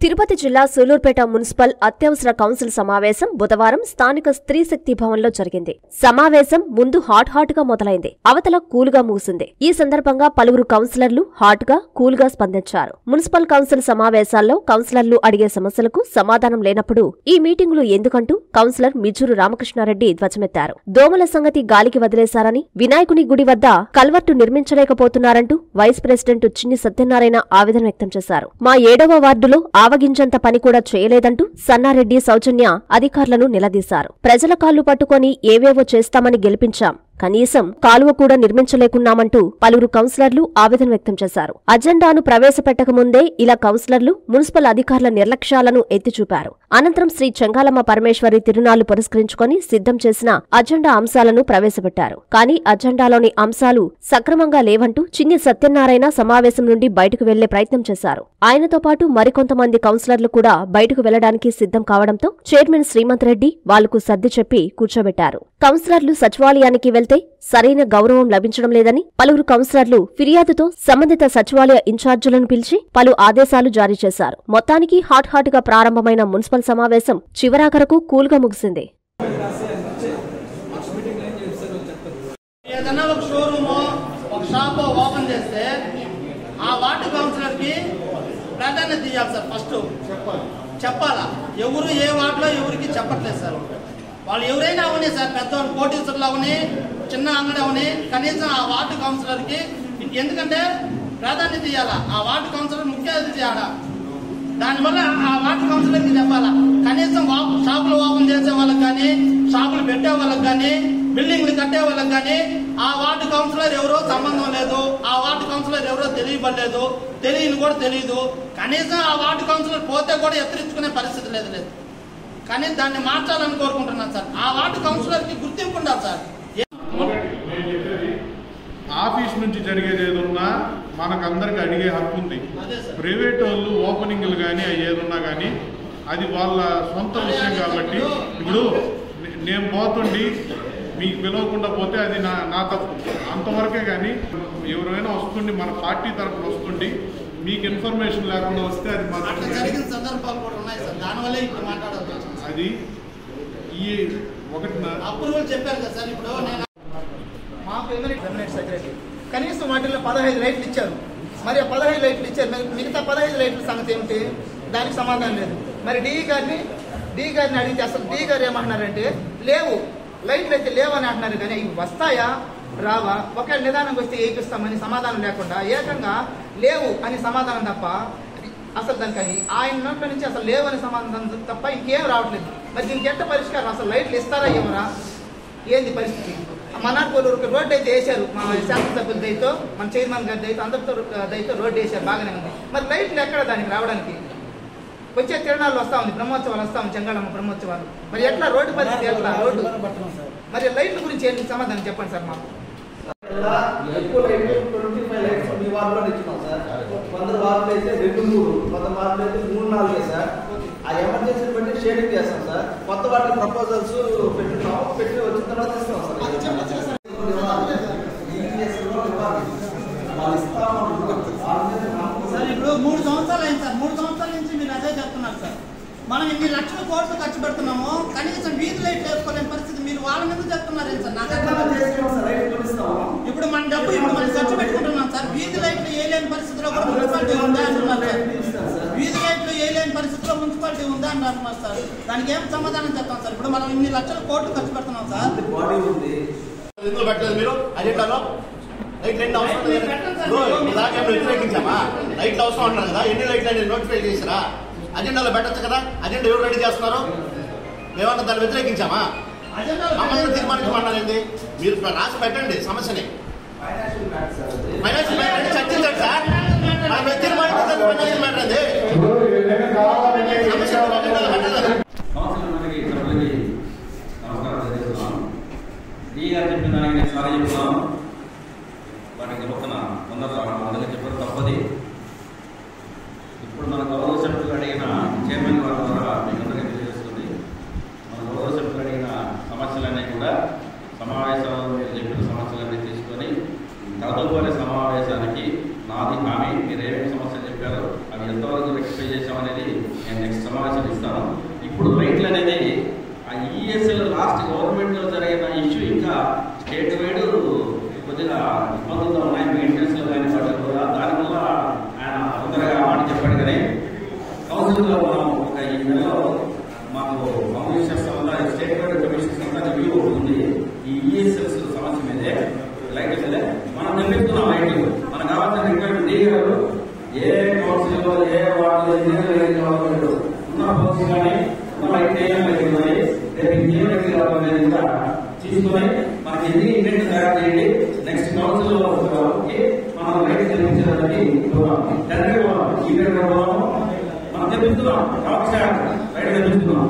తిరుపతి జిల్లా సూలూరుపేట మున్సిపల్ అత్యవసర కౌన్సిల్ సమావేశం బుధవారం స్థానిక స్త్రీ శక్తి భవన్లో జరిగింది. సమావేశం ముందు హాట్ గా మొదలైంది. అవతల కూల్గా ముగిసింది. ఈ సందర్భంగా పలువురు కౌన్సిలర్లు హాట్గా, కూల్గా స్పందించారు. మున్సిపల్ కౌన్సిల్ సమావేశాల్లో కౌన్సిలర్లు అడిగే సమస్యలకు సమాధానం లేనప్పుడు ఈ మీటింగులు ఎందుకంటూ కౌన్సిలర్ మిజూరు రామకృష్ణారెడ్డి ధ్వజమెత్తారు. దోమల సంగతి గాలికి వదిలేశారని, వినాయకుని గుడి వద్ద కల్వర్టు నిర్మించలేకపోతున్నారంటూ వైస్ ప్రెసిడెంట్ చిన్ని సత్యనారాయణ ఆవేదన వ్యక్తం చేశారు. మా 7వ వార్డులో ఆవగించంత పని కూడా చేయలేదంటూ సన్నారెడ్డి సౌజన్య అధికారులను నిలదీశారు. ప్రజల కాళ్లు పట్టుకొని ఏవేవో చేస్తామని గెలిపించాం, కనీసం కాలువ కూడా నిర్మించలేకున్నామంటూ పలువురు కౌన్సిలర్లు ఆవేదన వ్యక్తం చేశారు. అజెండాను ప్రవేశపెట్టకముందే ఇలా కౌన్సిలర్లు మున్సిపల్ అధికారుల నిర్లక్ష్యాలను ఎత్తిచూపారు. అనంతరం శ్రీ చెంగాలమ్మ పరమేశ్వరి తిరునాళ్లు పురస్కరించుకొని సిద్ధం చేసిన అజెండా అంశాలను ప్రవేశపెట్టారు. కానీ అజెండాలోని అంశాలు సక్రమంగా లేవంటూ చిన్ని సత్యనారాయణ సమావేశం నుండి బయటకు వెళ్లే ప్రయత్నం చేశారు. ఆయనతో పాటు మరికొంతమంది కౌన్సిలర్లు కూడా బయటకు వెళ్లడానికి సిద్ధం కావడంతో చైర్మన్ శ్రీమంత్ రెడ్డి వాళ్లకు సర్ది చెప్పి కూర్చోబెట్టారు. కౌన్సిలర్లు సచివాలయానికి వెళ్తే సరైన గౌరవం లభించడం లేదని పలువురు కౌన్సిలర్లు ఫిర్యాదుతో సంబంధిత సచివాలయ ఇన్ఛార్జీలను పిలిచి పలు ఆదేశాలు జారీ చేశారు. మొత్తానికి హాట్ గా ప్రారంభమైన మున్సిపల్ సమావేశం చివరాఖరకు కూల్గా ముగిసింది. ఏదైనా ఒక షోరూమ్, ఒక షాప్ ఓపెన్ చేస్తే ఆ వార్డు కౌన్సిలర్ కి ప్రాధాన్యత ఇవ్వాలి సార్. ఫస్ట్ చెప్పాలా, ఎవరు ఏ వార్డులో ఎవరికి చెప్పట్లేదు సార్. వాళ్ళు ఎవరైనా అవని సార్, పెద్దవాళ్ళు కోటీశ్వర్లు అవని, చిన్న అంగడి అవని, కనీసం ఆ వార్డు కౌన్సిలర్ కి ఎందుకంటే ప్రాధాన్యత ఇవ్వాలా. ఆ వార్డు కౌన్సిలర్ ముఖ్య అతిథి ఆడ, దానివల్ల ఆ వార్డు కౌన్సిలర్ కి చెప్పాలా. కనీసం షాపులు ఓపెన్ చేసే వాళ్ళకి కానీ, షాపులు పెట్టే వాళ్ళకి కానీ, బిల్డింగ్లు కట్టే వాళ్ళకి కానీ ఆ వార్డు కౌన్సిలర్ ఎవరో సంబంధం లేదు, ఆ వార్డు కౌన్సిలర్ ఎవరో తెలియబడలేదు, తెలియని కూడా తెలియదు. కనీసం ఆ వార్డు కౌన్సిలర్ పోతే కూడా ఎత్తిరించుకునే పరిస్థితి లేదు. కానీ దాన్ని మార్చాలని కోరుకుంటున్నాను సార్. ఆ వార్డు కౌన్సిలర్ కి గుర్తింపు ఉండాలి సార్. ఆఫీస్ నుంచి జరిగేది ఏదున్నా మనకందరికి అడిగే హక్కు ఉంది. ప్రైవేట్ వాళ్ళు ఓపెనింగ్లు కానీ అవి ఏదున్నా కానీ అది వాళ్ళ సొంత విషయం కాబట్టి, ఇప్పుడు నేను పోతుండి మీకు పిలవకుండా పోతే అది నా తప్పు, అంతవరకే. కానీ ఎవరైనా వస్తుండి మన పార్టీ తరఫున వస్తుండి మీకు ఇన్ఫర్మేషన్ లేకుండా వస్తే అది జరిగిన సందర్భాలు కూడా ఉన్నాయి సార్. దానివల్లే ఇప్పుడు మాట్లాడవచ్చు. అది ఈ ఒకటి అప్రూవల్ చెప్పారు కదా సార్. ఇప్పుడు నేను మాకు ఎమ్మెల్యేట్ సెక్రటరీ కనీసం వాటిల్లో 15 లైట్లు ఇచ్చారు. మరి ఆ 15 లైట్లు ఇచ్చారు, మిగతా 15 లైట్ల సంగతి ఏమిటి? దానికి సమాధానం లేదు. మరి డిఈ గారిని అడిగితే అసలు డిఈ గారు ఏమంటున్నారంటే లేవు, లైట్లు అయితే లేవని అంటున్నారు. కానీ ఇవి వస్తాయా రావా, ఒకవేళ నిదానంగా వస్తే ఏపిస్తామని సమాధానం లేకుండా ఏకంగా లేవు అని సమాధానం తప్ప అసలు దానికి ఆయన నోట్ల నుంచి అసలు లేవని సమాధానం తప్ప ఇంకేం రావట్లేదు. మరి దీనికి ఎట్ట పరిష్కారం? అసలు లైట్లు ఇస్తారా ఇవ్వరా? ఏంది పరిస్థితి? మనార్పూర్ రోడ్డు అయితే వేశారు, మా శాసనసభ్యుల దయతో, మన చైర్మన్ గారి దయతో, అందరితో దయతో రోడ్డు వేశారు, బాగానే ఉంది. మరి లైట్లు ఎక్కడ దానికి రావడానికి? వచ్చే తిరణాలు వస్తా ఉంది, బ్రహ్మోత్సవాలు వస్తా ఉంది, చెంగాళమ్మ బ్రహ్మోత్సవాలు. మరి ఎట్లా రోడ్డు పరిస్థితి, ఎట్లా రోడ్డు? మరి లైట్ల గురించి ఏంటి సమాధానం చెప్పండి సార్. మాకు ఎక్కువ లైట్లు 25 లైట్స్ మీ వార్డులో ఇచ్చినాం సార్. 100 వార్డులు అయితే 2-3, 100 వార్డులు అయితే 3-4 సార్. ఆ ఎమర్జెన్సీ బట్టి షేడింగ్ చేస్తాం సార్. కొత్త వార్డు ప్రపోజల్స్ పెట్టున్నాం, పెట్టి వచ్చిన తర్వాత ఇస్తాం సార్. ఇప్పుడు 3 సంవత్సరాలు అయింది సార్. 3 సంవత్సరాల నుంచి మీరు అదే చెప్తున్నారు సార్. మనం ఇన్ని లక్షల కోట్లు ఖర్చు పెడుతున్నాము, కనీసం వీధి లైట్లు వేసుకోలేని పరిస్థితి. మీరు వాళ్ళ మీద చెప్తున్నారు సార్. ఇప్పుడు మన డబ్బు ఇప్పుడు మనం ఖర్చు పెట్టుకుంటున్నాం సార్. వీధి లైట్లు వేయలేని పరిస్థితిలో కూడా మున్సిపాలిటీ ఉందా అంటున్నారు సార్. వీధి లైట్లు వేయలేని పరిస్థితిలో మున్సిపాలిటీ ఉందా అని అంటున్నారు సార్. దానికి ఏం సమాధానం చెప్తాం సార్? ఇప్పుడు మనం ఇన్ని లక్షల కోట్లు ఖర్చు పెడుతున్నాం సార్. ఎందుకు పెట్టలేదు మీరు అజెండాలో? లైట్లు ఎన్ని అవసరం వ్యతిరేకించామా? లైట్లు అవసరం అంటున్నారు కదా, ఎన్ని లైట్లు అనేది నోటిఫై చేసిరా? అజెండాలో పెట్టచ్చు కదా. అజెండా ఎవరు రెడీ చేస్తున్నారు? మేమన్నా దాన్ని వ్యతిరేకించామా? మమ్మల్ని తీర్మానించమన్నారండి. మీరు రాసి పెట్టండి సమస్యని. ఫైనాన్షియల్ మ్యాటర్ అంటే చర్చించండి సార్. తీర్మానించండి ఫైనాన్షియల్ మ్యాటర్ అది. వాటికి చెప్తున్నా మొదలు చెప్పడం తప్పది. ఇప్పుడు మన గౌరవ సభ్యులు అడిగిన చైర్మన్ వారి ద్వారా మీకు అందరికీ తెలియజేస్తుంది. మన గౌరవ సభ్యులు అడిగిన సమస్యలన్నీ కూడా సమావేశంలో మీరు చెప్పిన సమస్యలన్నీ తీసుకొని తదుపరి సమావేశానికి నాది హామీ. మీరు ఏమేమి సమస్యలు చెప్పారో అవి ఎంతవరకు రెక్టిఫై చేశామనేది రైట్లు అనేది ఆ ఈఎస్ఎల్ లాస్ట్ గవర్నమెంట్లో జరిగిన ఇష్యూ ఇంకా స్టేట్ వైడ్ కొద్దిగా ఇబ్బందులతో ఉన్నాయి. మెయింటెనెన్స్లో కానీ వాటి కూడా దానివల్ల ఆయన తొందరగా మాట చెప్పాడు. కానీ కౌన్సిల్లో మనం ఒక ఈ నెలలో మాకు కమిషనర్స్ వల్ల స్టేట్ వైడ్ కమిషనర్స్ అంతా రివ్యూ ఉంది. ఈ ఈఎస్ఎల్స్ సమస్య మీదే లైట్ మీదే మనం నిర్మిస్తున్నాం లైట్లు. మనకు కావాల్సిన రిక్వైర్మెంట్ డీ గారు ఏ కౌన్సిల్లో ఏ వార్డులో ఉన్న పోస్ట్ కానీ ఉన్న లైట్ కానీ రేపు ఇంజనీరింగ్ కావాలనేది కూడా తీసుకొని మనకి ఎన్ని ఇండెంట్ తయారు చేయండి. నెక్స్ట్ కౌన్సిల్లో మనం లైట్ నిర్మించడానికి ఈ మనం తెప్పిస్తున్నాం. రైట్ తెప్పిస్తున్నాం,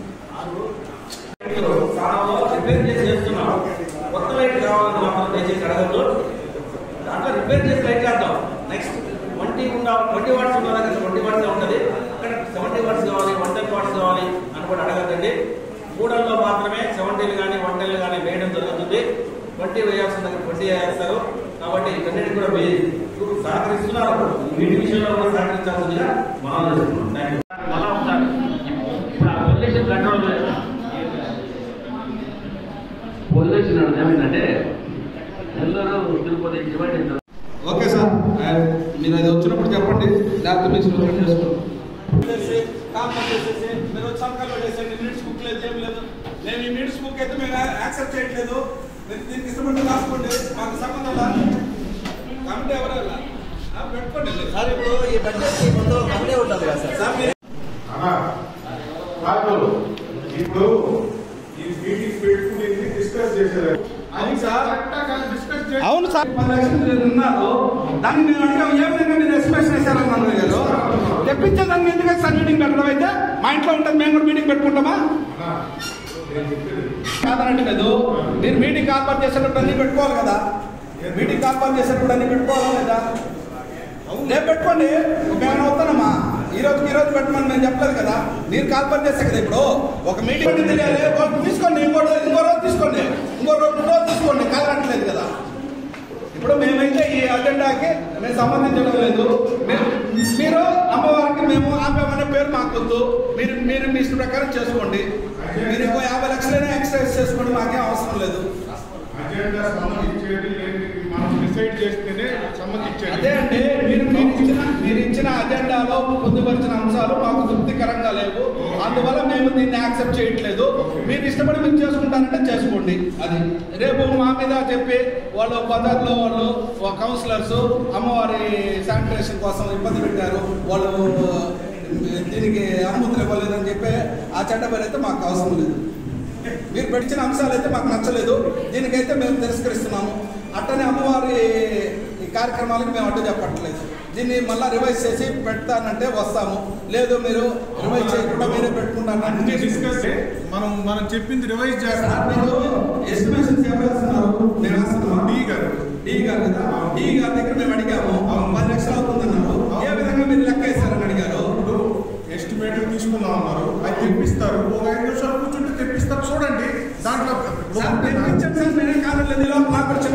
రిపేర్ చేసి చేస్తున్నాం. కొత్త లైట్ కావాలని మాత్రం దయచేసి అడగద్దు. దాంట్లో రిపేర్ చేసి లైట్ చేద్దాం. నెక్స్ట్ 20 వాట్స్ ఉన్న దగ్గర 20 వాట్స్ ఉంటుంది. అక్కడ 70 వాట్స్ కావాలి, 110 వాట్స్ కావాలి అని కూడా అడగద్దండి. కూడల్లో మాత్రమే 70 కానీ 110 కానీ వేయడం జరుగుతుంది. 20 వేయాల్సిన దగ్గర 20 వేస్తారు. కాబట్టి ఇవన్నిటి కూడా సహకరిస్తున్నారు. వీటి విషయంలో కూడా సహకరించాల్సిందిగా మనం చేస్తున్నాం. మళ్ళా ఒకసారి ఇప్పుడు ఆ పొల్యూషన్ కంట్రోల్ పొల్యూషన్ ఏమైందంటే Nellore Tirupati divide. Okay sir, మీరు అది వచ్చినప్పుడు చెప్పండి, లేకపోతే మీరు చేసుకోండి. మీరు సంతకాలు పెట్టేసండి. మినిట్స్ బుక్ లేదు, ఏం లేదు. నేను ఈ మినిట్స్ బుక్ అయితే మేము యాక్సెప్ట్ చేయట్లేదు. మీరు దీనికి ఇష్టపడి రాసుకోండి, మాకు సంబంధం లేదు. కమిటీ ఎవరైనా పెట్టుకోండి సార్. ఇప్పుడు ఈ బడ్జెట్ మొత్తం కమిటీ ఉంటుంది కదా సార్. ఇప్పుడు ఈ మీటింగ్ పెట్టుకుని డిస్కస్ చేశారు. అవును సార్, అవును సార్. 10 లక్షలు ఉన్నారు. దాన్ని మేము అడిగాం, ఏ విధంగా మీరు ఎక్స్ప్రెస్ చేశారన్నారు గారు. తెప్పించేదాన్ని ఎందుకంటే సార్ మీటింగ్ పెట్టడం అయితే మా ఇంట్లో ఉంటుంది, మేము కూడా మీటింగ్ పెట్టుకుంటామా? కాదనంటే లేదు. మీరు మీటింగ్ ఏర్పాటు చేసేటప్పుడు అన్ని పెట్టుకోవాలి కదా. మీటింగ్ ఏర్పాటు చేసేటప్పుడు అన్ని పెట్టుకోవాలా లేదా? రేపు పెట్టుకోండి, మేము వస్తానమ్మా. ఈ రోజు పెట్టమని నేను చెప్పలేదు కదా. మీరు ఏర్పాటు చేస్తే కదా. ఇప్పుడు ఒక మీటింగ్ తెలియాలి, తీసుకోండి. ఇంకో రోజు తీసుకోండి, ఇంకో రోజు తీసుకోండి. కాదనట్లేదు కదా. ఇప్పుడు మేమైతే ఈ అజెండాకి మేము సంబంధించడం లేదు. మీరు అమ్మవారికి మేము ఆపేమనే పేరు మాకు వద్దు. మీరు మీ ఇష్ట ప్రకారం చేసుకోండి. మీరు ఇంకో 50 లక్షలైనా ఎక్సర్సైజ్ చేసుకోండి, మాకేం అవసరం లేదు. అజెండా సంబంధించేది మనం డిసైడ్ చేస్తేనే సంబంధించేది. అదే అండి, మీరు ఇచ్చిన అజెండాలో పొందుపరిచిన అంశాలు మాకు తృప్తికరంగా లేవు. అందువల్ల మేము దీన్ని యాక్సెప్ట్ చేయట్లేదు. మీరు ఇష్టపడి మీరు చేసుకుంటారంటే చేసుకోండి. అది రేపు మా మీద చెప్పి వాళ్ళు బజార్లో వాళ్ళు కౌన్సిలర్స్ అమ్మవారి శానిటేషన్ కోసం ఇబ్బంది పెట్టారు, వాళ్ళు దీనికి అనుమతులు ఇవ్వలేదని చెప్పి ఆ చట్టబడి అయితే మాకు అవసరం లేదు. మీరు పెట్టిన అంశాలు అయితే మాకు నచ్చలేదు. దీనికైతే మేము తిరస్కరిస్తున్నాము. అట్టనే అమ్మవారి ఈ కార్యక్రమాలకు మేము అడ్డు చెప్పట్లేదు. దీన్ని మళ్ళీ రివైజ్ చేసి పెడతానంటే వస్తాము, లేదు మీరు రివైజ్ చేయకుండా మీరే పెట్టుకుంటానంటే డిస్కస్ మనం చెప్పింది రివైజ్ చేస్తాం. మీరు ఎస్టిమేషన్స్ ఎవరు వేస్తున్నారు? మేము వేస్తున్నాము. డి గారు కదా. డి గారి దగ్గర మేము అడిగాము, 10 లక్షలు అవుతుందన్నారు. ఏ విధంగా మీరు లెక్క వేస్తారని అడిగారు. ఎస్టిమేటర్ తీసుకుందాం అన్నారు, అది తెప్పిస్తారు. ఒక 5 నిమిషాలు కూర్చుంటే తెప్పిస్తారు. చూడండి దాంట్లో నేనే కాదలేదు. నాకు చిన్న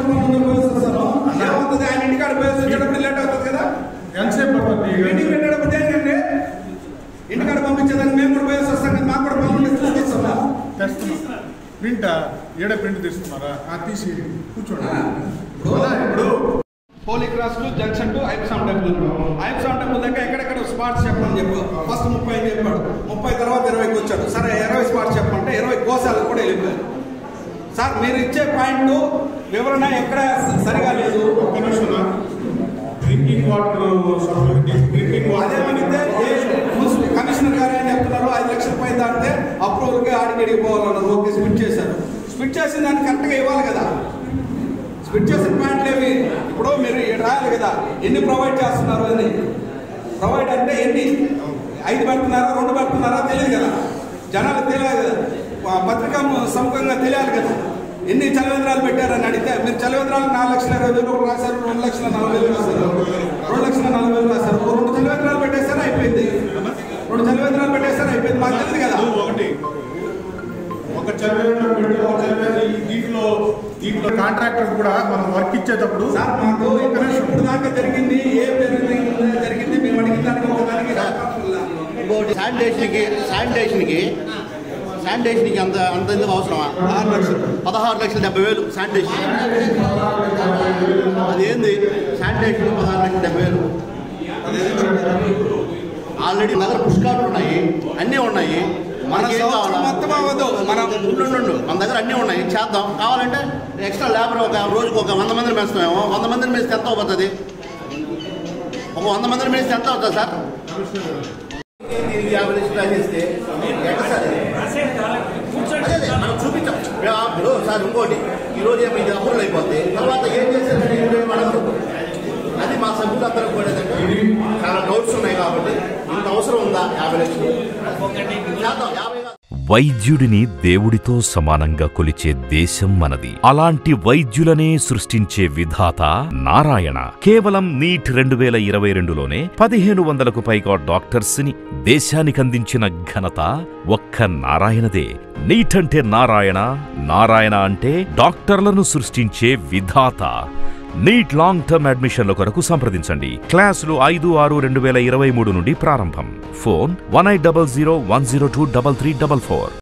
ఏమవుతుంది, ఆయన ఇంటికాడ పోయేసి వచ్చేటప్పుడు లేట్ అవుతుంది కదా. ఎంతసేపు మీటింగ్ పెట్టేటప్పుడు ఏంటంటే ఇంటికాడ పంపించేదాన్ని మేము కూడా పోయేసి వస్తాం కదా. మాకు కూడా పనులు తీసుకొస్తాం. తెస్తున్నాం. ప్రింట్ ప్రింట్ తీస్తున్నారా? తీసి కూర్చోండి. ఇప్పుడు Holy Cross to junction to ఐప్సామ్ టెంపుల్. ఐప్సామ్ టెంపుల్ దగ్గర ఎక్కడెక్కడ స్పాట్స్ చెప్పమని చెప్పు. ఫస్ట్ 30 చెప్పాడు, 30 తర్వాత 20కి వచ్చాడు. సరే 20 స్పాట్స్ చెప్పమంటే 20 గోశాలకు కూడా వెళ్ళిపోయారు. సార్ మీరు ఇచ్చే పాయింట్ వివరణ ఎక్కడ సరిగా లేదు. ఒక్క నిమిషం. డ్రింకింగ్ వాటర్ అదేమంటే కమిషనర్ గారు ఏం చెప్తున్నారు, 5 లక్షల పై దాటితే అప్రూవల్కి ఆడికి ఎడిగిపోవాలన్నారు. ఓకే, స్పిట్ చేశారు. స్పిట్ చేసిన దాన్ని కరెక్ట్గా ఇవ్వాలి కదా. స్పిట్ చేసిన పాయింట్లు ఏమి ఇప్పుడు మీరు రాయాలి కదా, ఎన్ని ప్రొవైడ్ చేస్తున్నారు అని. ప్రొవైడ్ అంటే ఎన్ని, 5 పెడుతున్నారా 2 పెడుతున్నారా తెలియదు కదా. జనాలకు తెలియదు కదా, పత్రికా సముఖంగా తెలియాలి కదా. ఎన్ని చలవేంద్రాలు పెట్టారని అడిగితే మీరు చలవేంద్రాలు 4,20,000 రాశారు, 2,40,000 రాశారు, 2,40,000 రాశారు. 2 చలవేంద్రాలు పెట్టేస్తారా అయిపోయింది. 2 చలవేంద్రాలు పెట్టేస్తారా అయిపోయింది. మాకు తెలియదు కదా. ఒక చలవేంద్రం పెట్టి ఒక దీంట్లో కాంట్రాక్టర్ కూడా మనం వర్క్ ఇచ్చేటప్పుడు సార్ మాకు ఇప్పుడు దాకా జరిగింది, ఏ జరిగింది మేము అడిగిన దానికి ఒక దానికి శానిటేషన్కి అంత ఎందుకు అవసరమా? 16,70,000 శానిటేషన్. అదేంది శానిటేషన్ 16,70,000? ఆల్రెడీ నగర పుష్కరాలు ఉన్నాయి, అన్నీ ఉన్నాయి. మనకేం కావాలి? మన దగ్గర అన్నీ ఉన్నాయి, చేద్దాం. కావాలంటే ఎక్స్ట్రా లేబర్ ఒక రోజుకు ఒక 100 మందిని మేస్తామేమో. 100 మందిని మేస్తే ఎంత అవుతుంది? ఒక 100 మందిని మేస్తే ఎంత అవుతుంది సార్? దీనికి 50 లక్షలు రాసేస్తే మనం చూపించాం సార్. ఇంకోటి ఈరోజు ఏమో ఇది అమలు అయిపోతే తర్వాత ఏం చేశారంటే అది మా సభ్యులు అందరూ కూడా చాలా డౌట్స్ ఉన్నాయి కాబట్టి ఇంత అవసరం ఉందా 50 లక్షలు చేద్దాం. 50 వైద్యుడిని దేవుడితో సమానంగా కొలిచే దేశం మనది. అలాంటి వైద్యులనే సృష్టించే విధాత నారాయణ. కేవలం నీట్ 2022లోనే 1500కు పైగా డాక్టర్స్ ని దేశానికందించిన ఘనత ఒక్క నారాయణదే. నీట్ అంటే నారాయణ, నారాయణ అంటే డాక్టర్లను సృష్టించే విధాత. నీట్ లాంగ్ టర్మ్ అడ్మిషన్ల కొరకు సంప్రదించండి. క్లాసులు 5/6/2023 నుండి ప్రారంభం. ఫోన్ 1800 102 3344.